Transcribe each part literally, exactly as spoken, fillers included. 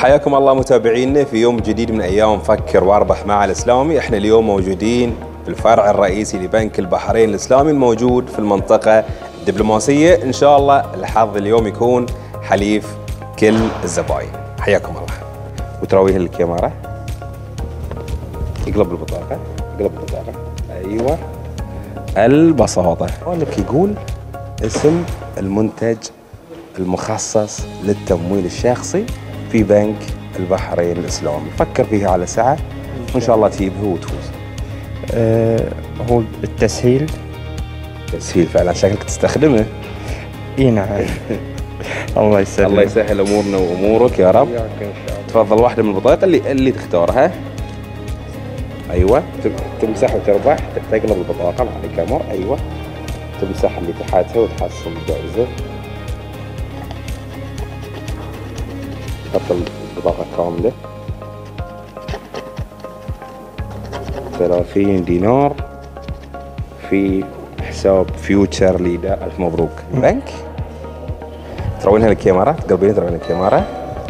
حياكم الله متابعينا في يوم جديد من ايام فكر واربح مع الاسلامي. احنا اليوم موجودين في الفرع الرئيسي لبنك البحرين الاسلامي الموجود في المنطقه الدبلوماسيه. ان شاء الله الحظ اليوم يكون حليف كل الزباين. حياكم الله. وتراويه الكاميرا. يقلب البطاقه، يقلب البطاقه. ايوه البساطه. هونك يقول اسم المنتج المخصص للتمويل الشخصي في بنك البحرين الاسلامي. فكر فيها على ساعه وان شاء الله تجيبه وتفوز. أه هو التسهيل. تسهيل فعلا، شكلك تستخدمه. اي نعم. الله يسهل. الله يسهل امورنا وامورك يا رب. تفضل واحده من البطايق اللي اللي تختارها. ايوه تمسح وتربح. تقلب البطاقه مع الكاميرا. ايوه تمسح اللي تحتها وتحصل الجائزه. تحط البطاقه كامله. ثلاثين دينار في حساب فيوتشر ليدر. الف مبروك. بنك تروينها الكاميرا، تقربين تروين الكاميرا.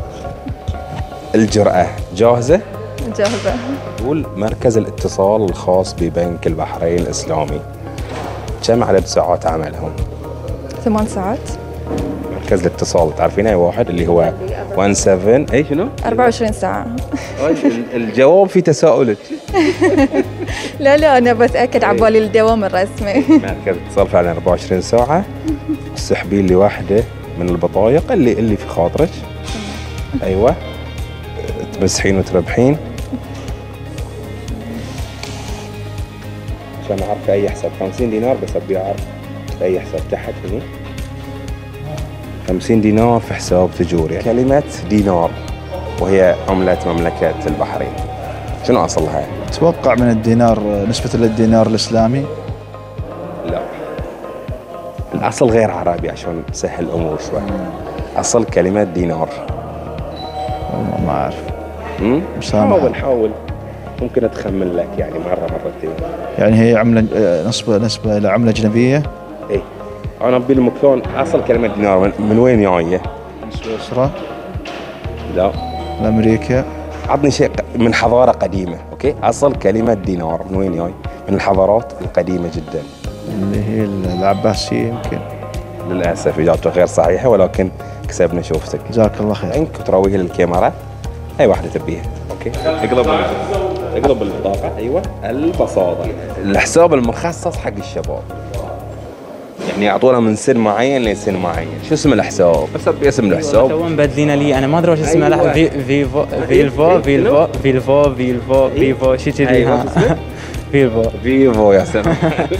الجرأة جاهزة؟ جاهزة. تقول مركز الاتصال الخاص ببنك البحرين الإسلامي كم عدد ساعات عملهم؟ ثمان ساعات. مركز الاتصال تعرفين أي واحد اللي هو سبعة سبعة أي شنو؟ أربعة وعشرين ساعة. الجواب في تساؤلك. لا لا أنا بتأكد عبالي الدوام الرسمي. مركز الاتصال فعلا أربعة وعشرين ساعة. تسحبين لي واحدة من البطايق اللي اللي في خاطرك. أيوة تمسحين وتربحين عشان أعرف أي حساب. خمسين دينار بس أبي أعرف أي حساب تحت هني. خمسين دينار في حساب تجوري. كلمة دينار وهي عملة مملكة البحرين شنو أصلها؟ أتوقع من الدينار نسبة للدينار الإسلامي. لا الأصل غير عربي عشان تسهل الأمور شوي. أصل كلمة دينار. والله ما أعرف. امم حاول حاول ممكن أتخمن لك يعني مرة مرتين. يعني هي عملة نسبة نسبة إلى عملة أجنبية؟ إيه أنا بالمكان. أصل كلمة دينار من, من وين جاية؟ من سويسرا؟ لا من أمريكا؟ عطني شيء من حضارة قديمة. أوكي أصل كلمة دينار من وين جاي؟ من الحضارات القديمة جدا اللي هي العباسية يمكن. للأسف إجابته غير صحيحة ولكن كسبنا شوفتك. جزاك الله خير. عنك تراويه للكاميرا. أي واحدة تبيها. أوكي اقلب اقلب البطاقة. أيوة البساطة. الحساب المخصص حق الشباب يعني يعطونا من سن معين لسن معين. شو اسم الحساب؟ بس ابي اسم الحساب. تو مبدلين لي انا ما ادري وش اسمه. أيوة. لحظه في فيفو فيلفو فيلفو فيلفو فيلفو فيفو شي كذي. ايوه فيفو فيفو يا سلام.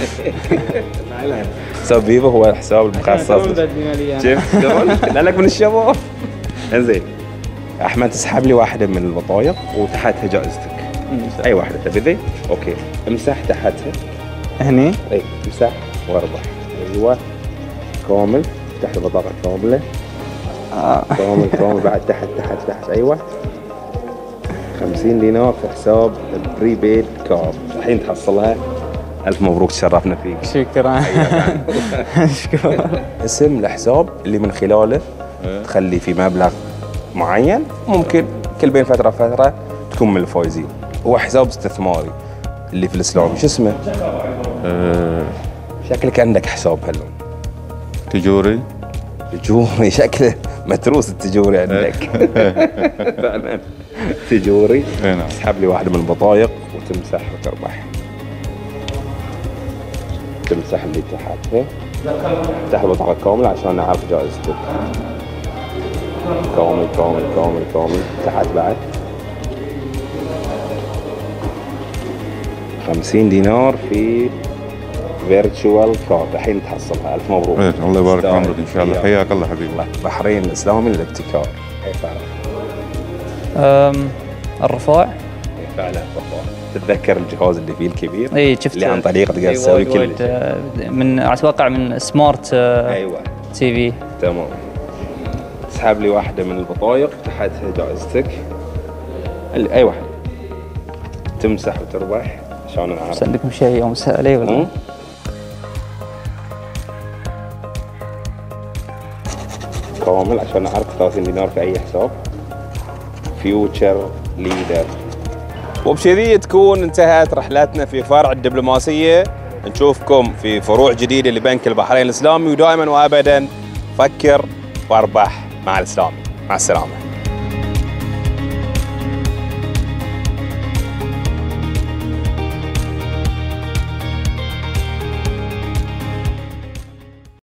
حساب فيفو هو الحساب المخصص. شفت قبل؟ لا لك من الشباب. انزين احمد تسحب لي واحده من البطايق وتحتها جائزتك. اي واحده تبي ذي؟ اوكي امسح تحتها هني. اي امسح واربح. ايوه كامل. افتح البطاقه كامله. آه. كامل كامل بعد تحت تحت تحت. ايوه خمسين دينار في حساب البريبيد كارد. الحين تحصلها. الف مبروك تشرفنا فيك. شكرا. شكرا. اسم الحساب اللي من خلاله تخلي في مبلغ معين ممكن كل بين فتره فتره تكون من الفايزين. هو حساب استثماري اللي في الاسلام. شو اسمه؟ أه شكلك عندك حساب هاللون. تجوري. تجوري شكله متروس التجوري عندك. فعلا تجوري. تسحب لي واحده من البطايق وتمسح وتربح. تمسح اللي تحتها. افتح البطاقه كامله عشان نعرف جائزتك. كامل كامل كامل كامل. تحت بعد خمسين دينار في فيرتشوال كارد. الحين تحصلها. الف مبروك. إيه الله يبارك عمرك ان شاء الله. حياك الله حبيبي. بحرين الاسلامي للابتكار. اي فعلا. أم الرفاع. فعلا الرفاع. تتذكر الجهاز اللي فيه الكبير؟ اي شفت اللي عن طريقه تقدر تسوي كل شيء. من اتوقع من سمارت. ايوه تي في. تمام. تسحب لي واحده من البطايق تحتها جائزتك. اي واحده. تمسح وتربح عشان نعرف. بس عندكم شيء يوم سألي ولا؟ كامل عشان نعرف ثلاثين دينار في اي حساب. فيوتشر ليدر. وبشذي تكون انتهت رحلتنا في فرع الدبلوماسية. نشوفكم في فروع جديدة لبنك البحرين الإسلامي، ودائما وأبدا فكر واربح مع الإسلامي. مع السلامة.